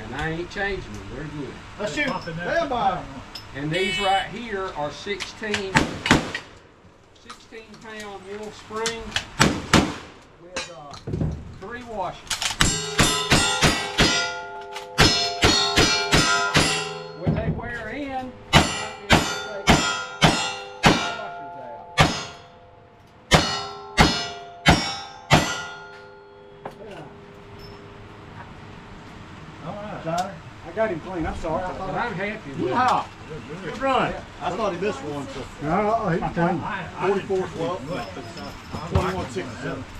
And I ain't changing them. They're good. Let's shoot. Stand by. And these right here are 16-pound mill springs with 3 washers. When they wear in, I might be able to take the washers out. All right. I got him clean. I'm sorry. But I'm happy with it. Wow. Good run. I thought he missed one. So. No, he's clean. 44-12. 21-67.